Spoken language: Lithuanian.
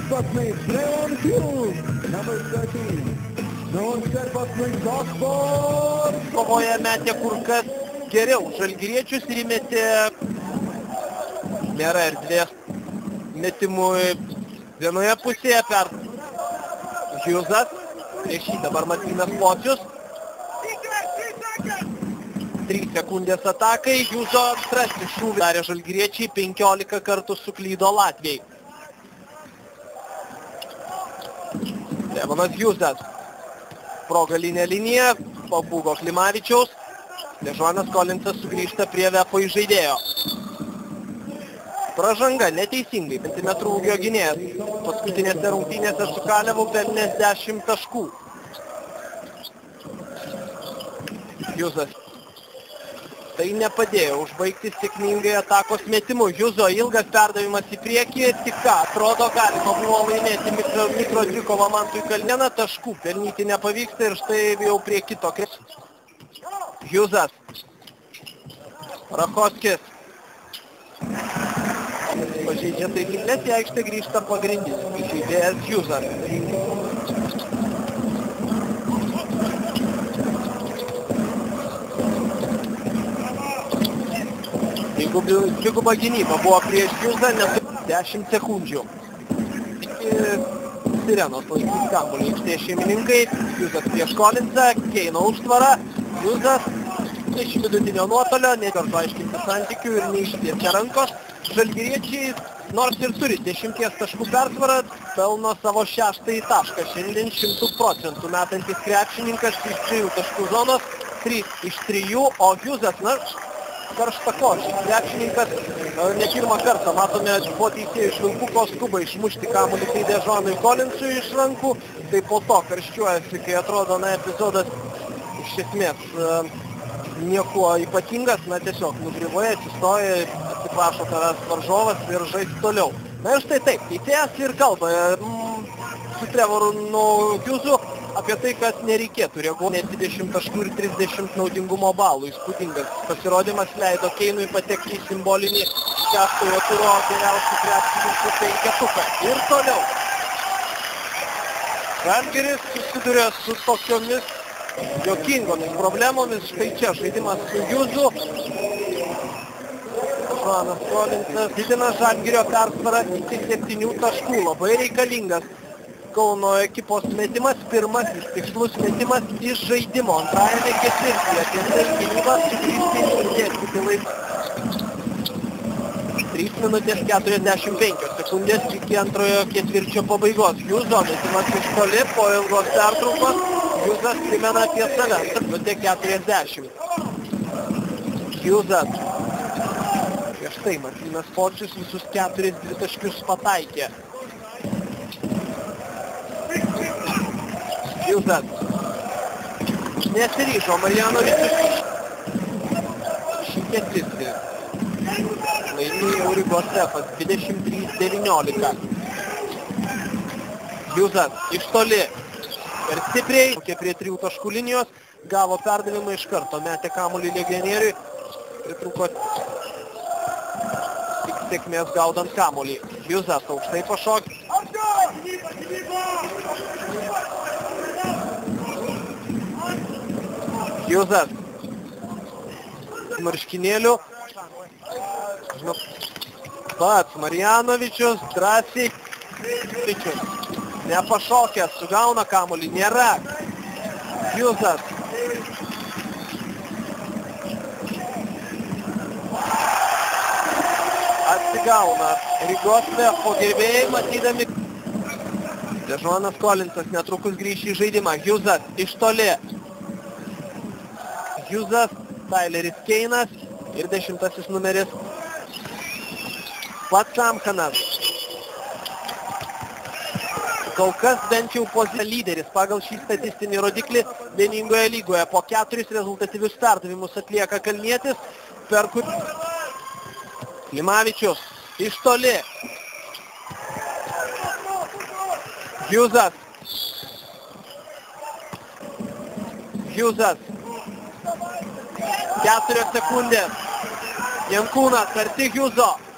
pass made Trevon Hughes, number 13. No instead pass made Oxford. Kovoje metė kur kas geriau žalgiriečius ir įmetė. Nėra erdvės metimui vienoje pusėje per Hughesas. Prieš jį dabar Martynas Pocius. 3 sekundės atakai. Hugheso antrasis šūvis darė žalgiriečiai, 15 kartų suklydo latviai. Trevonas Hughesas. Pro galinę liniją, pabūgo Klimavičiaus. Dežonas Kolinsas sugrįžta prie VEF žaidėjo. Pražanga neteisingai, centimetrų ūgio gynėjas. Paskutinėse rungtynėse su Kalevu pelnęs 10 taškų. Hughesas. Tai nepadėjo užbaigti sėkmingai atakos metimu. Hugheso ilgas perdavimas į priekį, tik ką, atrodo galima buvo laimėti mikro dvikovą Mantui Kalnėną, taškų pelnyti nepavyksta ir štai jau prie kito krepšio. Hughesas. Rachoskis. Pažeidžia taisyklės, į aikštę grįžta pagrindinis žaidėjas Hughesas. Dviguba gynyba buvo prieš Hughesą, net 10 sekundžių. Iki sirenos laikys kamuolį aikštės šeimininkai. Hughesas prieš Kolinsą, Keino užtvara. Hughesas iš vidutinio nuotolio, nekarto aiškinti santykių ir neištiečia rankos. Žalgiriečiai, nors ir turi 10 taškų persvarą, pelno savo 6 tašką. Šiandien 100% metantis krepšininkas iš 3 taškų zonos, 3 iš 3, o Hughesas, karštakošis krepšininkas, ne pirmą kartą matome po teisėjų iš Vilkuko skuba išmušti kamuolį tai Dežonui Kolinsui iš rankų, tai po to karščiuojasi, kai atrodo, epizodas iš esmės niekuo ypatingas, tiesiog nugrivoja, atsistoja, atsiprašo tavęs varžovas ir žais toliau. Ir štai taip, teisėjas ir kalba su Trevonu Hughesu apie tai, kad nereikėtų reaguoti 20 taškų ir 30 naudingumo balų. Įspūdingas pasirodymas leido Keinui patekti į simbolinį 6 turo geriausių krepšininkų penketuką. Ir toliau. Zalgiris susiduria su tokiomis juokingomis problemomis. Štai čia žaidimas su Hughesu. Žanas Kolinsas didina Žalgirio persvarą iki 7 taškų. Labai reikalingas Kauno ekipos metimas, pirmasis tikslus metimas iš žaidimo. Antrajame ketvirtyje tiesa gynybas sugrįžti ir dėstyti laiką. 3 minutės 45 sekundės iki antrojo ketvirčio pabaigos. Hugheso metimas iš toli po ilgos pertraukos. Hughesas primena apie save. Minutė 40. Hughesas. Prieš tai Martynas Pocius visus 4 dvitaškius pataikė. Hughesas. Nesiryžo Marjanovičius. Šį ketvirtį. Laimėjo Rygos VEFas 23-19. Hughesas iš toli. Per stipriai. Prie 3 taškų linijos. Gavo perdavimą iš karto. Metė kamuolį legionieriui. Pritruko tik sėkmės gaudant kamuolį. Hughesas aukštai pašokė. Hughesas. Marškinėlių. Pats Marjanovičius drąsiai. Nepašokęs, sugauna kamuolį. Nėra. Hughesas. Atsigauna. Rygos VEF gerbėjai matydami. Dežonas Kolinsas netrukus grįš į žaidimą. Hughesas iš toli. Hughesas, Tyleris Keinas ir 10 numeris pats Samkanas. Kol kas bent jau pozicija lyderis pagal šį statistinį rodiklį vieningoje lygoje. Po 4 rezultatyvius perdavimus atlieka Kalnietis, per kur Klimavičius iš toli. Hughesas. Hughesas. 4 sekundės. Jankūnas arti Hugheso.